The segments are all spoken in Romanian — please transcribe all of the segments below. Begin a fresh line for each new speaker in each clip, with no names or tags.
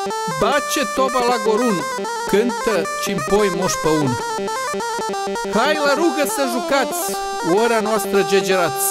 Bace toba la gorun, cântă Cimpoi Moș Păun. Hai la rugă să jucați, ora noastră gegerați.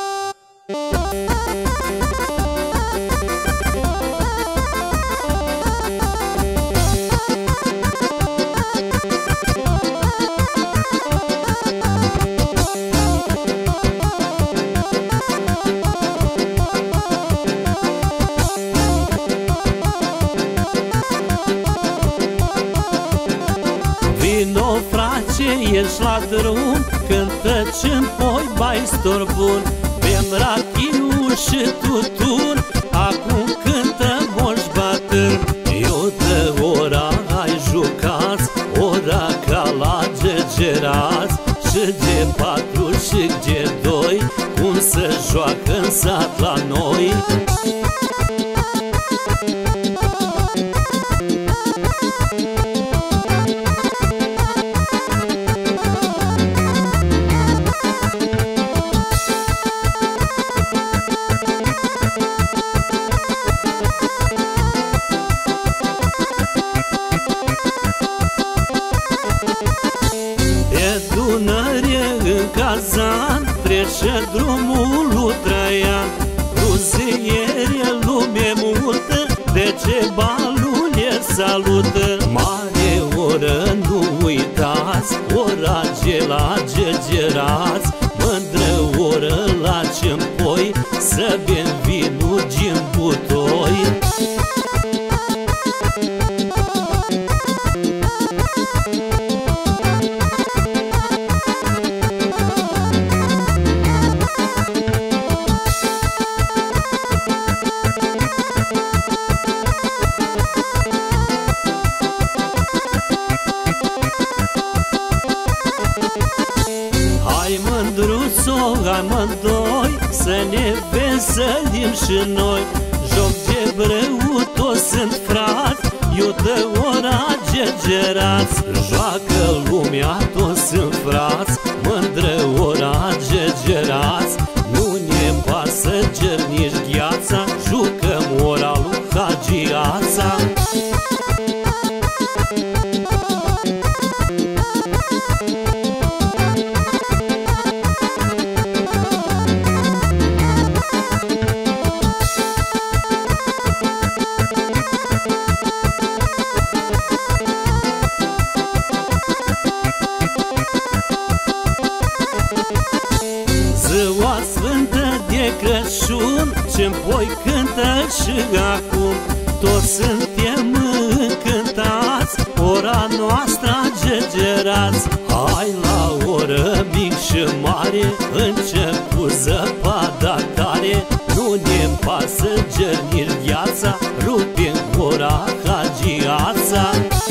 Vino, frate, ești la drum, cântă Cimpoi Baistor bun. Bem rachiu și tutun, acum cântă Moș Bătrân. Eu de ora hai jucați, ora ca la gegerați. Și de 4 și de 2, cum se joacă în sat la noi. În Kazan trece drumul lui Traian. Ruzieri e lume multă, de ce balul e salută. Mare oră, nu uitați, ora la gegerați. Mândră oră la Cimpoi, să bem vinul din butoi. Mândruțo, amândoi, să ne veselim și noi. Joc de breu, toți sunt frați, eu de ora gegerați. Joacă lumea, toți sunt frați, mândră ora gegerați. Nu ne pasă ger nici gheața, jucăm ora lui Hagiața. Ziua sfântă de Crăciun, Cimpoi cântă și acum. Toți suntem încântați, ora noastră gegerați. Hai la oră mic și mare, început zăpada tare. Nu ne pasă ger nici gheața, rupem ora Hagiața.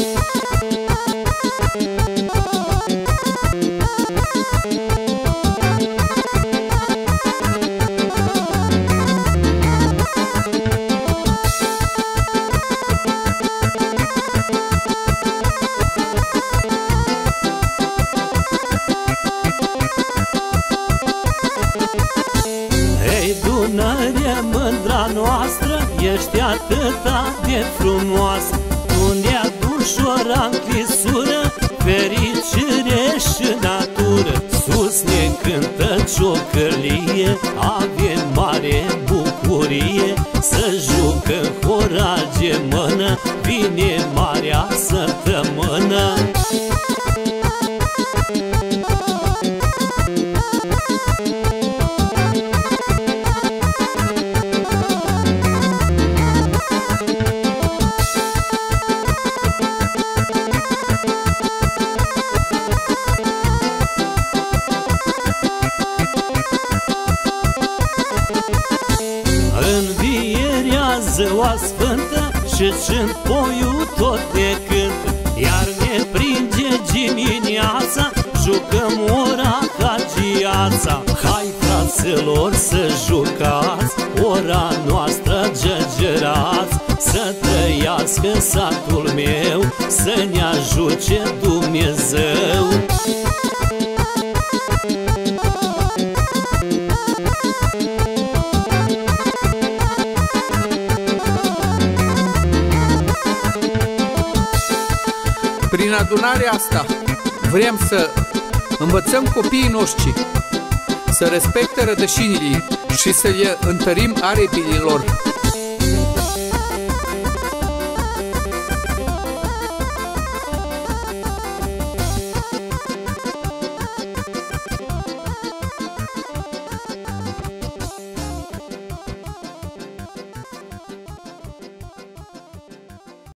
Dunăre, mândra noastră, ești atâta de frumoasă. Tu ne-a dus ora în clisură, fericire și natură. Sus ne cântă ciocărlie, avem mare bucurie. Să jucăm ora gemână, vine marea săptămână. Învierea, ziua sfântă, și Cimpoiul tot de cântă. Iar ne prinde dimineața, jucăm ora Hagiața. Hai, fraților, să jucați, ora noastră gegerați. Să trăiască satul meu, să ne ajute Dumnezeu.
Prin adunarea asta vrem să învățăm copiii noștri să respecte rădășinile și să le întărim aripile lor.